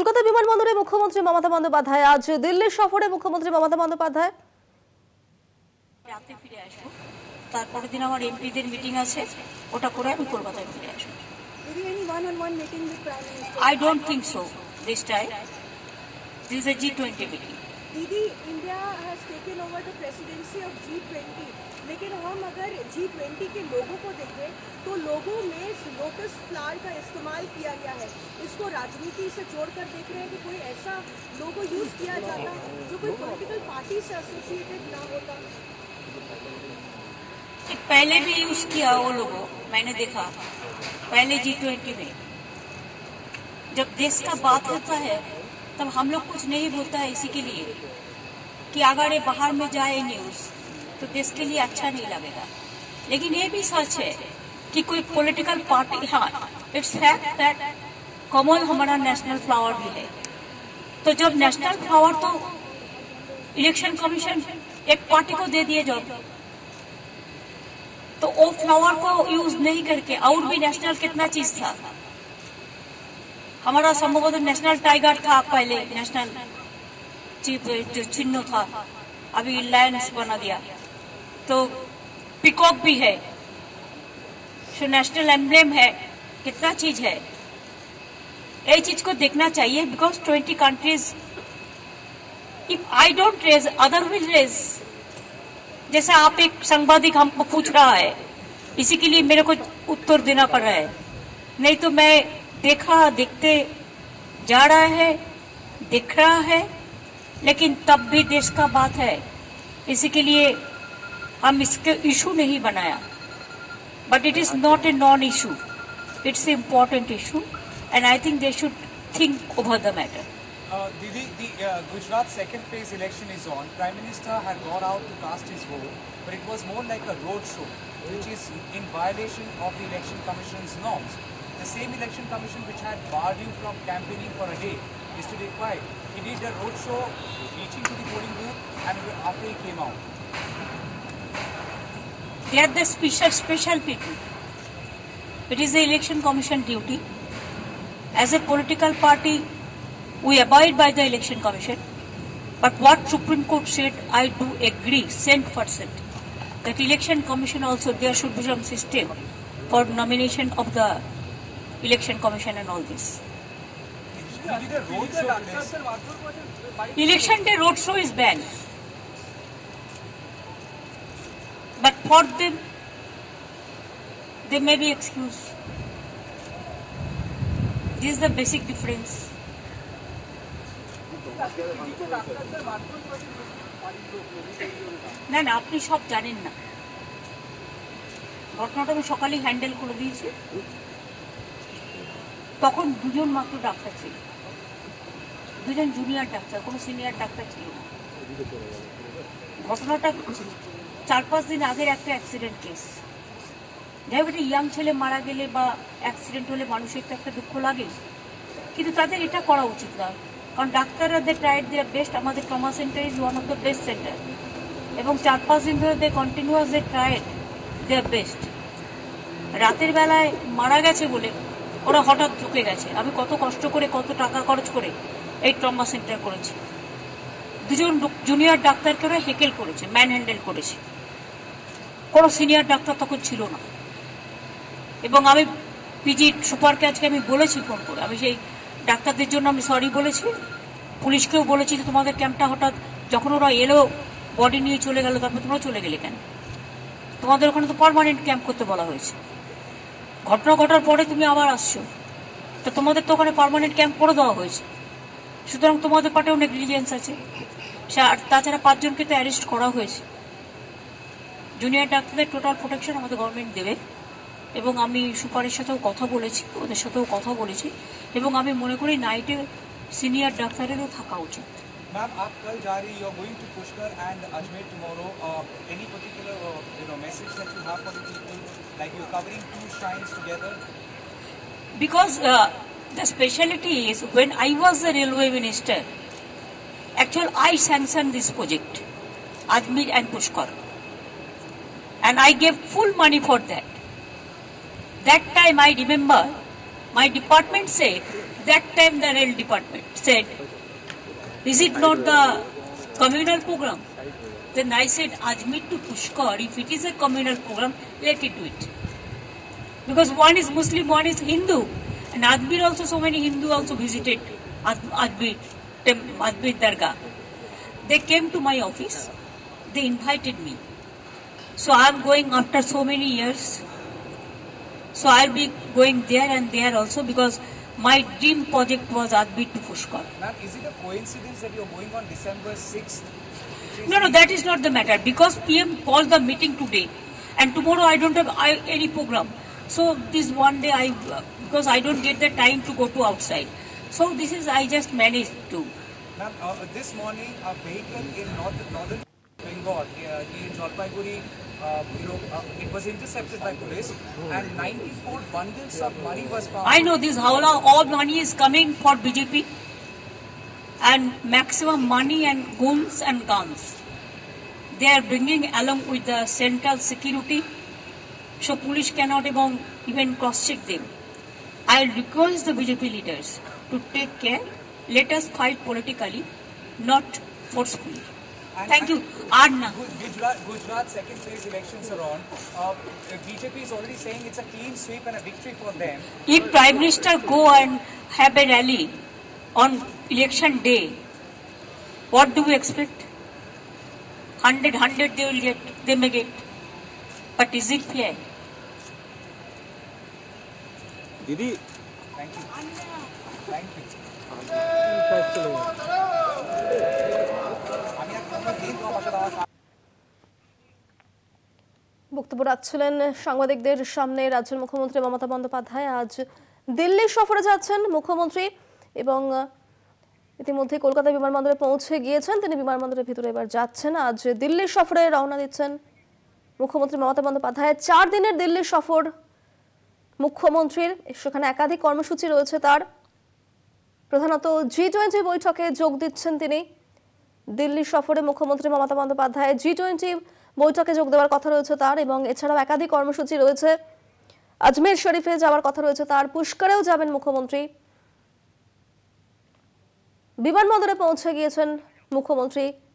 কলকাতা বিমানবন্দরে মুখ্যমন্ত্রী মমতা বন্দ্যোপাধ্যায়, আজ দিল্লির সফরে মুখ্যমন্ত্রী মমতা বন্দ্যোপাধ্যায়। রাতে ফিরে আসবো, তারপরের দিন আমার এমপিদের মিটিং আছে, ওটা করে আমি কলকাতায় ফিরে আসবো। I don't think so this time. This is a G20 meeting. Didi, India has taken over the presidency of G20. लेकिन हम अगर G20 के लोगों को देखें तो लोगों में लोटस फ्लावर का इस्तेमाल किया गया है। इसको राजनीति से जोड़कर देख रहे हैं कि कोई ऐसा लोगो यूज किया जाता जो कोई पॉलिटिकल पार्टी से एसोसिएटेड ना होता। पहले भी यूज किया वो लोगों, मैंने देखा पहले G20 में जब देश का बात होता है तब हम लोग कुछ नहीं बोलता है, इसी के लिए कि अगर ये बाहर में जाए न्यूज तो देश के लिए अच्छा नहीं लगेगा। लेकिन ये भी सच है कि कोई पॉलिटिकल पार्टी, हाँ इट्स फैक्ट दैट कमल हमारा नेशनल फ्लावर भी है। तो जब नेशनल फ्लावर तो इलेक्शन कमीशन एक पार्टी को दे दिए जब, तो वो फ्लावर को यूज नहीं करके और भी नेशनल कितना चीज था। हमारा संभवतः नेशनल टाइगर था पहले, नेशनल चीफ जो चिन्ह था, अभी लायंस बना दिया, तो पिकॉक भी है, जो नेशनल एम्ब्लेम है, कितना चीज है। ये चीज को देखना चाहिए because 20 countries, if I don't raise other will raise. जैसे आप एक सांबादिक हमको पूछ रहा है, इसी के लिए मेरे को उत्तर देना पड़ रहा है, नहीं तो मैं देखते जा रहा है, दिख रहा है, लेकिन तब भी देश का बात है, इसी के लिए हम इसके इशू नहीं बनाया। But it is not a non issue, it's a important issue and I think they should think over the matter. Didi, the Gujarat second phase election is on. Prime Minister had gone out to cast his vote, but it was more like a road show, which is in violation of the Election Commission's norms. The same Election Commission which had barred you from campaigning for a day is today quiet. He did a road show reaching to the polling booth and after he came out. They are the special people. It is the Election Commission duty. As a political party, we abide by the Election Commission. But what Supreme Court said, I do agree, 100%. That Election Commission also, there should be some system for nomination of the Election Commission and all this. Election day road show is banned. But for them, they may be excused. This is the basic difference. না না, আপনি সব জানেন না। ঘটনাটা আমি সকালে handle করে দিয়েছি। তখন দুজন মাত্র ডাক্তার ছিল, দুজন জুনিয়র ডাক্তার, কোনো সিনিয়র ডাক্তার ছিল না। ঘটনাটা 4-5 দিন আগের একটা অ্যাক্সিডেন্ট কেস। যাই হোক, একটা ইয়াং ছেলে মারা গেলে বা অ্যাক্সিডেন্ট হলে মানুষের তো একটা দুঃখ লাগে, কিন্তু তাদের এটা করা উচিত না। কারণ ডাক্তাররা দে ট্রাইড দেয়ার বেস্ট। আমাদের trauma centre is one of the best centre, এবং 4-5 দিন ধরে they continuous they tried their best. রাতের বেলায় মারা গেছে বলে ওরা হঠাৎ ঢুকে গেছে। আমি কত কষ্ট করে, কত টাকা খরচ করে এই ট্রমা সেন্টার করেছি। দুজন জুনিয়র ডাক্তারকে ওরা হেকেল করেছে, ম্যান হ্যান্ডেল করেছে। কোনো সিনিয়র ডাক্তার তখন ছিল না। এবং আমি পিজি সুপারকে আজকে আমি বলেছি ফোন করে, আমি সেই ডাক্তারদের জন্য আমি সরি বলেছি, পুলিশকেও বলেছি যে তোমাদের ক্যাম্পটা হঠাৎ যখন ওরা এলো বডি নিয়ে চলে গেল, তারপর তোমরা চলে গেলে কেন? তোমাদের ওখানে তো পার্মানেন্ট ক্যাম্প করতে বলা হয়েছে। ঘটনা ঘটার পরে তুমি আবার আসছো, তো তোমাদের তো ওখানে পার্মানেন্ট ক্যাম্প করে দেওয়া হয়েছে। সুতরাং তোমাদের পার্টেও নেগলিজেন্স আছে। আর তাছাড়া 5 জনকে তো অ্যারেস্ট করা হয়েছে। জুনিয়র ডাক্তারদের টোটাল প্রোটেকশন আমাদের গভর্নমেন্ট দেবে, এবং আমি সুপারের সাথেও কথা বলেছি, ওদের সাথেও কথা বলেছি, এবং আমি মনে করি নাইটে সিনিয়র ডাক্তারেরও থাকা উচিত। Ma'am, आप कल जा रही, you are going to Pushkar and Ajmer tomorrow. Any particular message that you have for the people, like you are covering 2 shrines together? Because the speciality is, when I was the railway minister, actually I sanctioned this project, Ajmer and Pushkar, and I gave full money for that. That time I remember my department said That time the rail department said, is it not the communal program? Then I said, Ajmer to Pushkar, if it is a communal program, let it do it. Because one is Muslim, one is Hindu. And Ajmer also, so many Hindu also visited Ajmer Dargah. They came to my office. They invited me. So I am going after so many years. So I'll be going there and there also because my dream project was Ajmer to Pushkar. Ma'am, is it a coincidence that you're going on December 6th? No, that is not the matter. Because PM called the meeting today and tomorrow I don't have any program. So this one day because I don't get the time to go to outside. So this is, I just managed to. Ma'am, this morning a vehicle in northern Bengal, in Jalpaiguri, it was intercepted by police and 94 bundles of money was found. I know this Howla, all money is coming for BJP and maximum money and guns and guns. They are bringing along with the central security, so police cannot even cross-check them. I request the BJP leaders to take care. Let us fight politically, not forcefully. Thank you. Arna. Gujarat second phase elections are on. BJP is already saying it's a clean sweep and a victory for them. If Prime Minister go and have a rally on election day, what do we expect? 100 they will get, they may get. But is it fair? Didi. Thank you. Thank you. বক্তব্য রাখছিলেন সাংবাদিকদের সামনে রাজ্যের মুখ্যমন্ত্রী মমতা বন্দ্যোপাধ্যায়। আজ দিল্লি সফরে যাচ্ছেন মুখ্যমন্ত্রী এবং ইতিমধ্যে কলকাতা বিমানবন্দরে পৌঁছে গিয়েছেন। তিনি বিমানবন্দরের ভিতরে এবার যাচ্ছেন। আজ দিল্লি সফরে রওনা দিচ্ছেন মুখ্যমন্ত্রী মমতা বন্দ্যোপাধ্যায়। 4 দিনের দিল্লি সফর মুখ্যমন্ত্রীর। সেখানে একাধিক কর্মসূচি রয়েছে তার। প্রধানত G20 বৈঠকে যোগ দিচ্ছেন তিনি। দিল্লি সফরে মুখ্যমন্ত্রী মমতা বন্দ্যোপাধ্যায় G20 বৈঠকে যোগ দেওয়ার কথা রয়েছে তার এবং এছাড়াও একাধিক কর্মসূচি রয়েছে। আজমের শরীফে যাওয়ার কথা রয়েছে তার, পুষ্করেও যাবেন মুখ্যমন্ত্রী। বিমানবন্দরে পৌঁছে গিয়েছেন মুখ্যমন্ত্রী